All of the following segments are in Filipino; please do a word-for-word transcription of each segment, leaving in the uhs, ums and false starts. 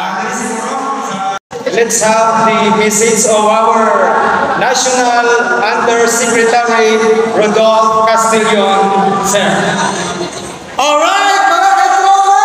Let's have the message of our National Undersecretary Rodolphe Castillon, sir. All right, mga katropa!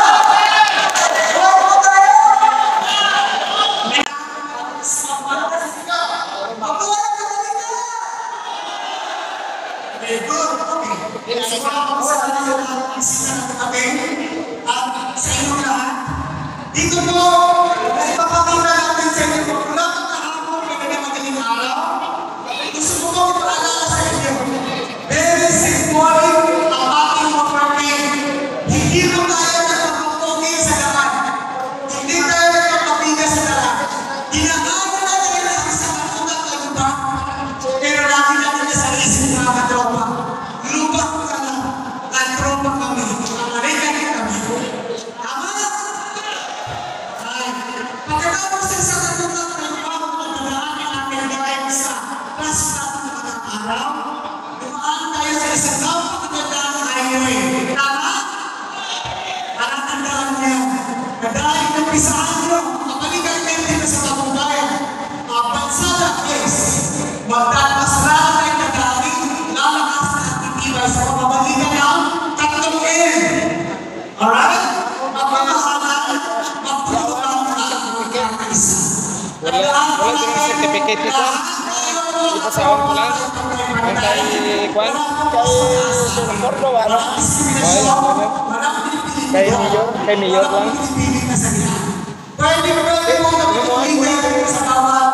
Very good. Okay. Salamat sa kanilang isip ng kami at sa inyong lahat. Dito po, ipapakita natin sa inyo po mula ng kahapon na mga madaling araw. Gusto ko po ipaalala sa inyo. Very symbolic ang ating mga party. Hindi mo tayo nagpapagpugin sa lahat. Hindi tayo nagpapapiga sa lahat. Ginagawa natin ang isang katunat na lupa. Pero lagi natin na sa isip mga katropa. Lupa ka na. At tropa kami. Ang arikan kami. Tama? Pagkatapos sa isang katunat na lupa, magdadaanin natin dahil sa class natin na mga araw. Dumaan tayo sa isang napakagandang highway. Tama? Parang tandaan niya na dahil napisahan nyo ang balikan dito sa Kabubayan, ang bansada is magdalmas na tayo na dahil lalakas na titibay sa pamamagitan ng tatlong N. Alright? Magmamahalan, magtutupang at magkakaisa. Wala, wala din yung certificate nito. Di ba sa ako lang? Ang kay Kwan? Kay Bordo, ano? Ay, ano? Kay Mayor? Kay Mayor lang? Pwede ba kayo magpapiligan sa bawat